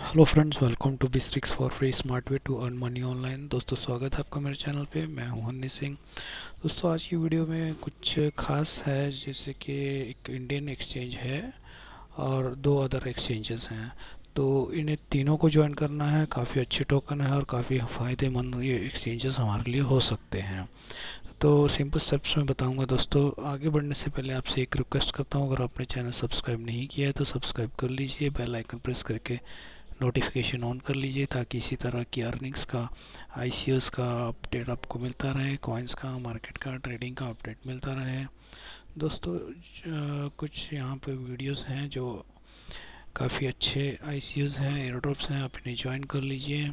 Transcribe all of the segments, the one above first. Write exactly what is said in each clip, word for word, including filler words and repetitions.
Hello friends, welcome to Bistrix for free smart way to earn money online. दोस्तों, स्वागत है आपका मेरे चैनल पे। मैं हूं हनी सिंह। दोस्तों, आज की वीडियो में कुछ खास है, जैसे कि एक इंडियन एक्सचेंज है और दो अदर एक्सचेंजेस हैं। तो इन्हें तीनों को ज्वाइन करना है। काफ़ी अच्छे टोकन है और काफ़ी फ़ायदेमंद ये एक्सचेंजेस हमारे लिए हो सकते हैं। तो सिंपल स्टेप्स में बताऊंगा। दोस्तों, आगे बढ़ने से पहले आपसे एक रिक्वेस्ट करता हूं, अगर आपने चैनल सब्सक्राइब नहीं किया है तो सब्सक्राइब कर लीजिए, बेल आइकन प्रेस करके नोटिफिकेशन ऑन कर लीजिए, ताकि इसी तरह की अर्निंग्स का, आईसीओस का अपडेट आपको मिलता रहे, कॉइन्स का, मार्केट का, ट्रेडिंग का अपडेट मिलता रहे। दोस्तों, कुछ यहाँ पे वीडियोस हैं जो काफ़ी अच्छे आईसीओस हैं, एयरड्रॉप्स हैं, आप इन्हें ज्वाइन कर लीजिए।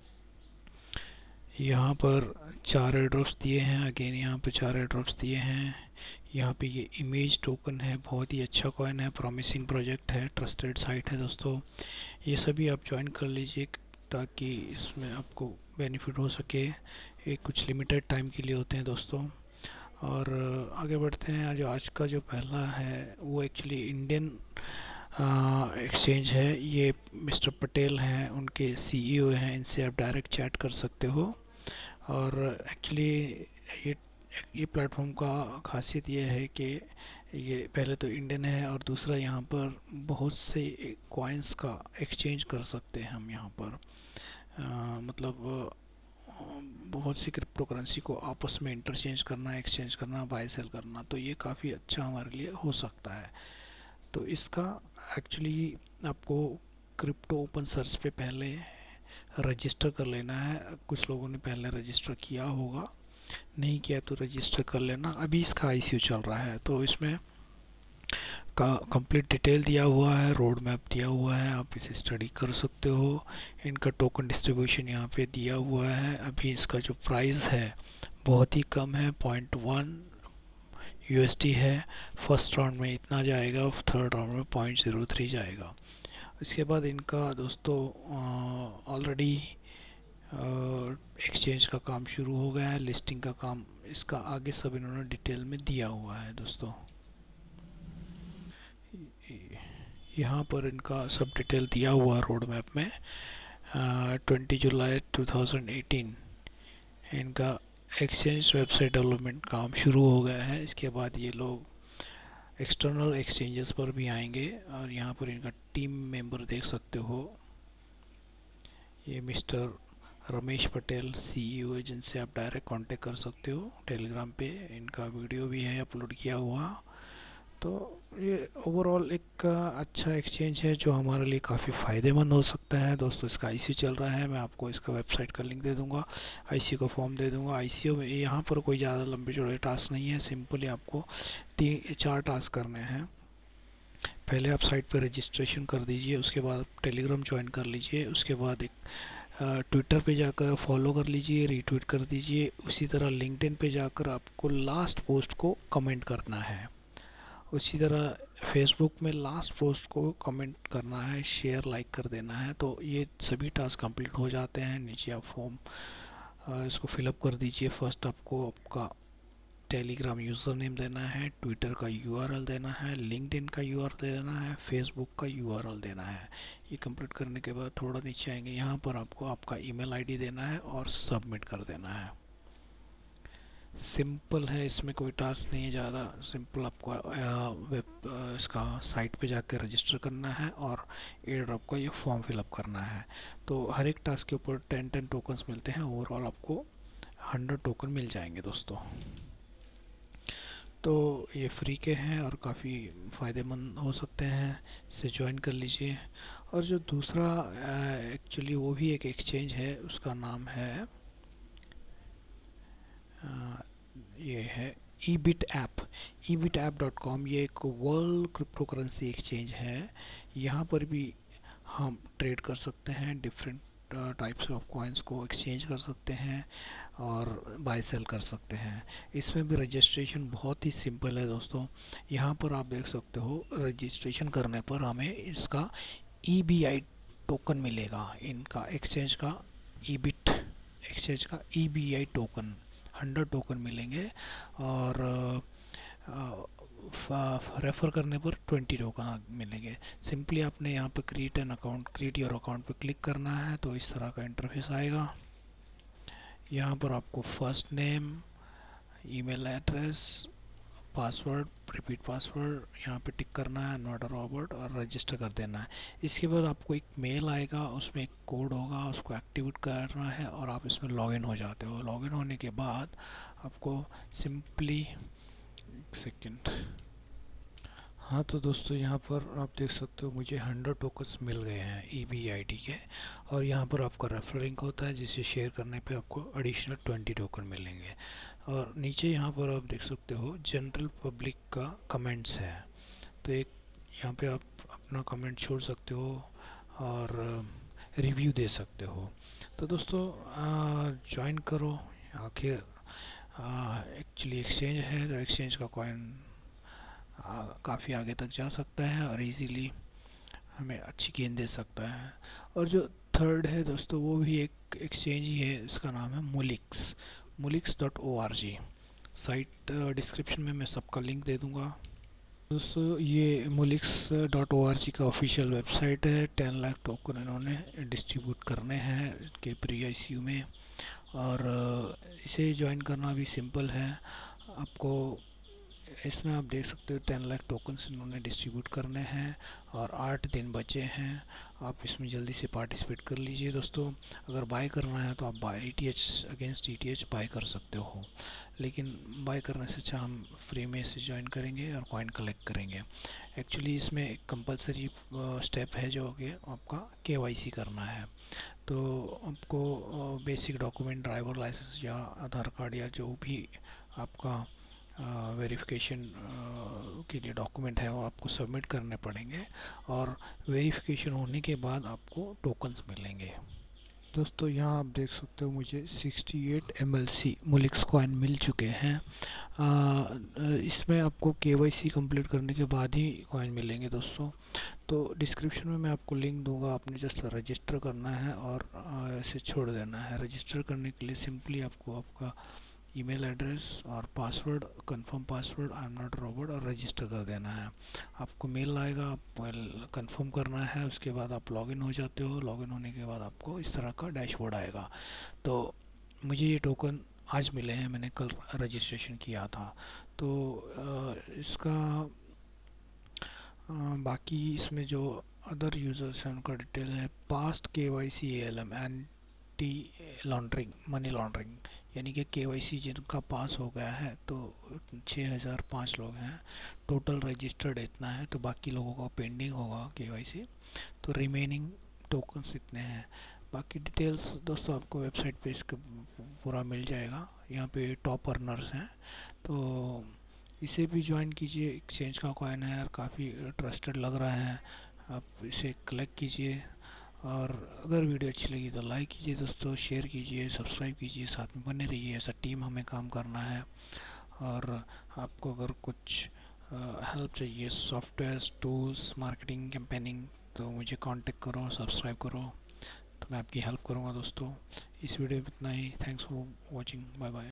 यहाँ पर चार एयरड्रॉप्स दिए हैं। अगेन यहाँ पे चार एयरड्रॉप्स दिए हैं। यहाँ पे ये इमेज टोकन है, बहुत ही अच्छा कॉइन है, प्रॉमिसिंग प्रोजेक्ट है, ट्रस्टेड साइट है। दोस्तों, ये सभी आप ज्वाइन कर लीजिए ताकि इसमें आपको बेनिफिट हो सके। ये कुछ लिमिटेड टाइम के लिए होते हैं दोस्तों। और आगे बढ़ते हैं। जो आज का जो पहला है वो एक्चुअली इंडियन एक्सचेंज है। ये मिस्टर पटेल हैं, उनके सीईओ हैं, इनसे आप डायरेक्ट चैट कर सकते हो। और एक्चुअली ये ये प्लेटफॉर्म का खासियत ये है कि ये पहले तो इंडियन है और दूसरा यहाँ पर बहुत से कॉइन्स का एक्सचेंज कर सकते हैं हम यहाँ पर। आ, मतलब बहुत सी क्रिप्टो करेंसी को आपस में इंटरचेंज करना, एक्सचेंज करना, बाय सेल करना, तो ये काफ़ी अच्छा हमारे लिए हो सकता है। तो इसका एक्चुअली आपको क्रिप्टो ओपन सर्च पे पहले रजिस्टर कर लेना है। कुछ लोगों ने पहले रजिस्टर किया होगा, नहीं किया तो रजिस्टर कर लेना। अभी इसका आईसीयू चल रहा है, तो इसमें का कंप्लीट डिटेल दिया हुआ है, रोड मैप दिया हुआ है, आप इसे स्टडी कर सकते हो। इनका टोकन डिस्ट्रीब्यूशन यहाँ पे दिया हुआ है। अभी इसका जो प्राइस है बहुत ही कम है, पॉइंट वन यूएसडी है। फर्स्ट राउंड में इतना जाएगा, थर्ड राउंड में पॉइंट ज़ीरो थ्री जाएगा। इसके बाद इनका दोस्तों ऑलरेडी एक्सचेंज का काम शुरू हो गया है, लिस्टिंग का काम, इसका आगे सब इन्होंने डिटेल में दिया हुआ है। दोस्तों, यहाँ पर इनका सब डिटेल दिया हुआ है रोड मैप में। Twenty July two thousand eighteen इनका एक्सचेंज वेबसाइट डेवलपमेंट काम शुरू हो गया है। इसके बाद ये लोग एक्सटर्नल एक्सचेंजेस पर भी आएंगे। और यहाँ पर इनका टीम मेंबर देख सकते हो, ये मिस्टर रमेश पटेल सीईओ है, जिनसे आप डायरेक्ट कांटेक्ट कर सकते हो टेलीग्राम पे। इनका वीडियो भी है अपलोड किया हुआ। तो ये ओवरऑल एक अच्छा एक्सचेंज है जो हमारे लिए काफ़ी फ़ायदेमंद हो सकता है। दोस्तों, इसका आईसीओ चल रहा है, मैं आपको इसका वेबसाइट का लिंक दे दूंगा, आईसीओ का फॉर्म दे दूंगा। आईसीओ में यहाँ पर कोई ज़्यादा लंबे चौड़े टास्क नहीं है, सिंपली आपको तीन चार टास्क करने हैं। पहले आप साइट पर रजिस्ट्रेशन कर दीजिए, उसके बाद आप टेलीग्राम ज्वाइन कर लीजिए, उसके बाद एक ट्विटर पे जाकर फॉलो कर लीजिए, रीट्वीट कर दीजिए। उसी तरह लिंक्डइन पे जाकर आपको लास्ट पोस्ट को कमेंट करना है। उसी तरह फेसबुक में लास्ट पोस्ट को कमेंट करना है, शेयर लाइक कर देना है। तो ये सभी टास्क कंप्लीट हो जाते हैं। नीचे आप फॉर्म इसको फिलअप कर दीजिए। फर्स्ट आपको आपका टेलीग्राम यूज़र नेम देना है, ट्विटर का यूआरएल देना है, लिंक्डइन का यूआरएल देना है, फेसबुक का यूआरएल देना है। ये कंप्लीट करने के बाद थोड़ा नीचे आएंगे, यहाँ पर आपको आपका ईमेल आईडी देना है और सबमिट कर देना है। सिंपल है, इसमें कोई टास्क नहीं है ज़्यादा। सिंपल आपको वेब इसका साइट पे जाकर रजिस्टर करना है और एयर ड्रॉप का ये फॉर्म फिलअप करना है। तो हर एक टास्क के ऊपर टेन टेन टोकन्स मिलते हैं। ओवरऑल आपको हंड्रेड टोकन मिल जाएंगे दोस्तों। तो ये फ्री के हैं और काफ़ी फ़ायदेमंद हो सकते हैं, इसे ज्वाइन कर लीजिए। और जो दूसरा एक्चुअली वो भी एक एक्सचेंज है, उसका नाम है आ, ये है eBit app, E bit app dot com. ये एक वर्ल्ड क्रिप्टो करेंसी एक्सचेंज है। यहाँ पर भी हम ट्रेड कर सकते हैं, डिफरेंट टाइप्स ऑफ कॉइन्स को एक्सचेंज कर सकते हैं और बाय सेल कर सकते हैं। इसमें भी रजिस्ट्रेशन बहुत ही सिंपल है दोस्तों। यहाँ पर आप देख सकते हो, रजिस्ट्रेशन करने पर हमें इसका ई बी आई टोकन मिलेगा। इनका एक्सचेंज का ईबिट एक्सचेंज का E B I token hundred token मिलेंगे। और रेफ़र करने पर ट्वेंटी टोकन मिलेंगे। सिंपली आपने यहाँ पर create an account create your account पर क्लिक करना है, तो इस तरह का इंटरफेस आएगा। यहाँ पर आपको first name, email address, password, repeat password यहाँ पे टिक करना है, नॉट अ रॉबोट, और रजिस्टर कर देना है। इसके बाद आपको एक मेल आएगा, उसमें एक कोड होगा, उसको एक्टिवेट करना है और आप इसमें लॉगिन हो जाते हो। लॉगिन होने के बाद आपको सिंपली एक सेकेंड हाँ, तो दोस्तों यहाँ पर आप देख सकते हो मुझे हंड्रेड टोकन्स मिल गए हैं ई बी आई डी के, और यहाँ पर आपका रेफर लिंक होता है जिसे शेयर करने पे आपको एडिशनल ट्वेंटी टोकन मिलेंगे। और नीचे यहाँ पर आप देख सकते हो जनरल पब्लिक का कमेंट्स है, तो एक यहाँ पे आप अपना कमेंट छोड़ सकते हो और रिव्यू दे सकते हो। तो दोस्तों ज्वाइन करो। आखिर एक्चुअली एक्सचेंज है, तो एक्सचेंज का कॉइन काफ़ी आगे तक जा सकता है और इजीली हमें अच्छी गेंद दे सकता है। और जो थर्ड है दोस्तों, वो भी एक एक्सचेंज ही है, इसका नाम है Mulix Mulix dot O R G. Site description में मैं सबका लिंक दे दूंगा। दोस्तों ये मुलिक्स डॉट ओ आर जी का ऑफिशियल वेबसाइट है। टेन लाख टोकन इन्होंने डिस्ट्रीब्यूट करने हैं इनके प्री आई सी यू में, और इसे ज्वाइन करना भी सिंपल है। आपको इसमें आप देख सकते हो टेन लाख टोकन्स इन्होंने डिस्ट्रीब्यूट करने हैं और आठ दिन बचे हैं। आप इसमें जल्दी से पार्टिसिपेट कर लीजिए दोस्तों। अगर बाय करना है तो आप buy E T H against E T H buy कर सकते हो, लेकिन बाय करने से अच्छा हम फ्री में इसे ज्वाइन करेंगे और कॉइन कलेक्ट करेंगे। एक्चुअली इसमें एक कंपलसरी स्टेप है जो कि आपका के वाई सी करना है। तो आपको बेसिक डॉक्यूमेंट, ड्राइवर लाइसेंस या आधार कार्ड या जो भी आपका वेरिफिकेशन uh, uh, के लिए डॉक्यूमेंट है वो आपको सबमिट करने पड़ेंगे, और वेरिफिकेशन होने के बाद आपको टोकन्स मिलेंगे। दोस्तों यहाँ आप देख सकते हो मुझे अड़सठ M L C Mulix coin मिल चुके हैं। uh, इसमें आपको के वाई सी कंप्लीट करने के बाद ही कॉइन मिलेंगे दोस्तों। तो डिस्क्रिप्शन में मैं आपको लिंक दूंगा, आपने जस्ट रजिस्टर करना है और uh, इसे छोड़ देना है। रजिस्टर करने के लिए सिंपली आपको आपका ईमेल एड्रेस और password, confirm password, I am not robot, और रजिस्टर कर देना है। आपको मेल आएगा, आप कंफर्म करना है, उसके बाद आप लॉगिन हो जाते हो। लॉगिन होने के बाद आपको इस तरह का डैशबोर्ड आएगा। तो मुझे ये टोकन आज मिले हैं, मैंने कल रजिस्ट्रेशन किया था। तो इसका बाकी इसमें जो अदर यूज़र्स हैं उनका डिटेल है, past K Y C A L M, anti laundering, money laundering, यानी कि के वाई सी जिनका पास हो गया है तो छः हज़ार पाँच लोग हैं टोटल, रजिस्टर्ड इतना है, तो बाकी लोगों का पेंडिंग होगा के वाई सी, तो रिमेनिंग टोकन्स इतने हैं। बाकी डिटेल्स दोस्तों आपको वेबसाइट पे इसका पूरा मिल जाएगा। यहाँ पे टॉप अर्नर्स हैं, तो इसे भी ज्वाइन कीजिए। एक्सचेंज का कॉइन है और काफ़ी ट्रस्टेड लग रहा है, आप इसे कलेक्ट कीजिए। और अगर वीडियो अच्छी लगी तो लाइक कीजिए दोस्तों, शेयर कीजिए, सब्सक्राइब कीजिए, साथ में बने रहिए। ऐसा टीम हमें काम करना है। और आपको अगर कुछ हेल्प चाहिए, सॉफ्टवेयर, टूल्स, मार्केटिंग, कैंपेनिंग, तो मुझे कांटेक्ट करो, सब्सक्राइब करो, तो मैं आपकी हेल्प करूँगा दोस्तों। इस वीडियो में इतना ही। Thanks for watching, bye bye.